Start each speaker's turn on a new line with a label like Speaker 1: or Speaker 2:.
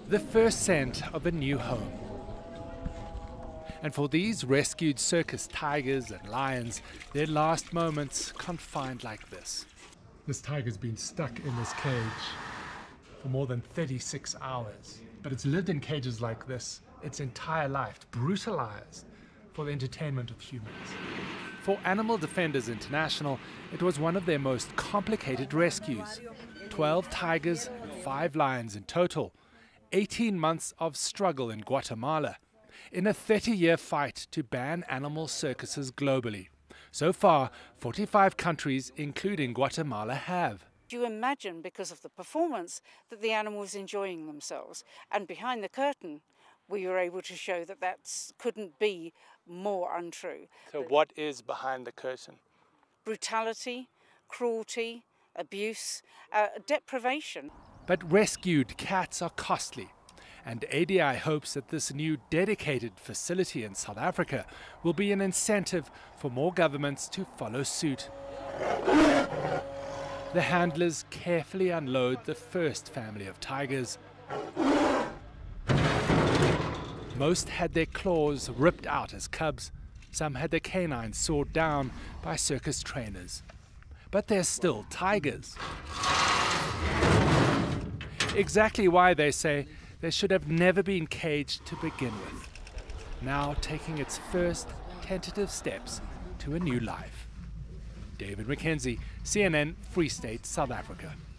Speaker 1: the first scent of a new home. And for these rescued circus tigers and lions, their last moments confined like this. This tiger's been stuck in this cage for more than 36 hours. But it's lived in cages like this its entire life, brutalized for the entertainment of humans. For Animal Defenders International, it was one of their most complicated rescues. 12 tigers and 5 lions in total. 18 months of struggle in Guatemala, in a 30-year fight to ban animal circuses globally. So far, 45 countries, including Guatemala, have.
Speaker 2: You imagine, because of the performance, that the animal was enjoying themselves. And behind the curtain, we were able to show that couldn't be more untrue.
Speaker 1: So what is behind the curtain?
Speaker 2: Brutality, cruelty, abuse, deprivation.
Speaker 1: But rescued cats are costly. And ADI hopes that this new dedicated facility in South Africa will be an incentive for more governments to follow suit. The handlers carefully unload the first family of tigers. Most had their claws ripped out as cubs. Some had their canines sawed down by circus trainers. But they're still tigers. Exactly why, they say, they should have never been caged to begin with. Now taking its first tentative steps to a new life. David McKenzie, CNN, Free State, South Africa.